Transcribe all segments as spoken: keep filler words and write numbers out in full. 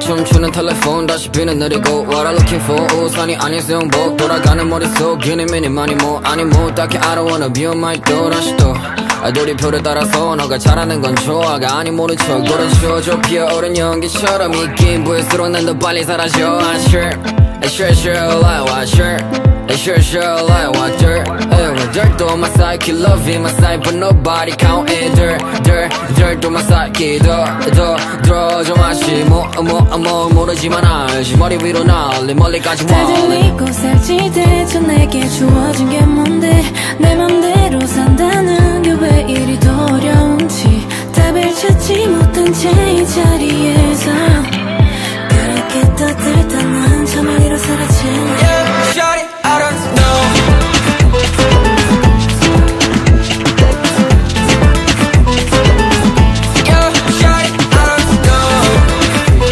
춤추는 텔레폰 다시 비는 내리고 What I'm looking for 우산이 아닌 수영복 돌아가는 머릿속 이니 미니 많이 뭐 아니 뭐 딱히 I don't wanna be on my door 다시 또 돌이표를 따라서 너가 잘하는 건 좋아가 아니 모른 척 노란 쇼죠 피어오른 연기처럼 이 기부일수록 난 더 빨리 사라져 I sure I sure sure like what sure I sure sure like what dirt uh, dirt on my side keep loving my side but nobody count it dirt dirt dirt on my side 더더 들어줘 마시 뭐뭐뭐 모르지만 알지 머리 위로 날리 멀리까지 다 들리고 살지 대체 내게 주어진 게 뭔데 내 맘대로 산다는 게 왜 이리 더 어려운지 답을 찾지 못한 채 이 자리에서 그렇게 떠들다 난 저 멀리로 사라진 Yeah, shawty, I don't know Yeah, shawty, I don't know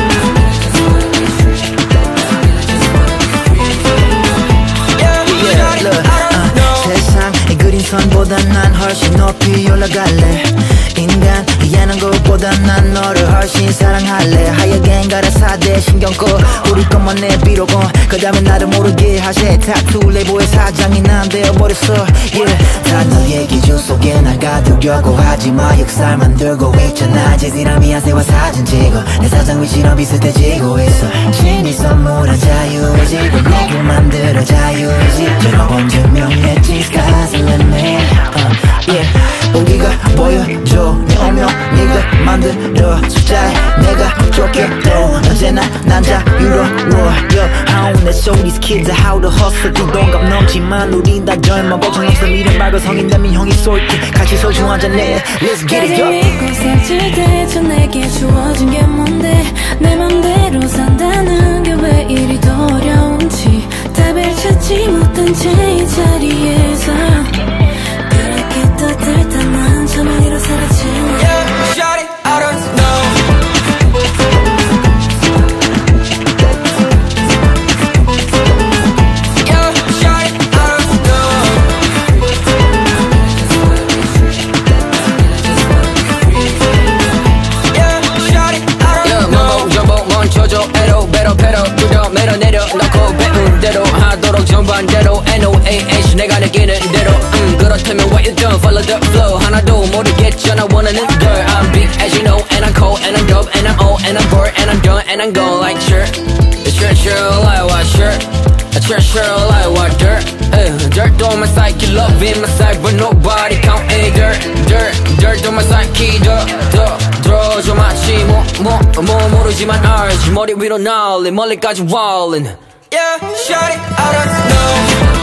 Yeah, shawty, I don't know 세상의 그린 선보다 난 훨씬 높이 올라갈래 인간 이해하는 것보다 난 너를 훨씬 사랑할래 하얗게 가라사대 신경 꺼 우리 것만 내비로고 그 다음에 나를 모르게 하세 타투 레이블의 사장이 난 되어버렸어 yeah. 다 너의 기준 속에 날 가두려고 하지마 역살 만들고 있잖아 제지람이 하세와 사진 찍어 내 사장 위치랑 비슷해지고 있어 신이 선물한 자유의지 내게 만들어 자유의지 여러 번 증명했지 Sky's the limit uh, yeah. 우리가 보여줘 내 오명 네가 만들어 숫자에 내가 좋겠도 언제나 난 자유로워 yeah. I don't show these kids how to hustle 두 동감 넘지만 우린 다 젊어 걱정 없어 미래 말고 성인 되면 형이 쏠게 같이 소중하잖아 Let's get it up 믿고 살지 대체 내게 주어진 게 뭔데 내 맘대로 산다는 게 왜 이리 더 어려운지 답을 찾지 못한 채 이 자리에서 그렇게 떠들다 난 저 멀리로 사라진 Yeah, shawty, I don't know Yeah, shawty, I don't know Yeah, shawty, I don't know Yeah, 멈보 멈춰줘 에로 배로 배로 뚫려 매로 내려 넣고 배운 대로 하도록 전반대로 N O A H 내가 느끼는 대로 음, 그렇다면 what you done follow the flow 하나도 모르겠잖아 원하는 걸 I'm big as you know and I'm cold and I'm dope and I'm old and I'm bored and I'm done and I'm gone like sure sure sure like what sure sure sure like what dirt uh, dirt on my psyche love in my side but nobody count it dirt dirt dirt on my psyche 더더 들어줘 마치 뭐뭐뭐 모르지만 알지 머리 위로 날리 멀리까지 wallin' Yeah, shawty, I don't know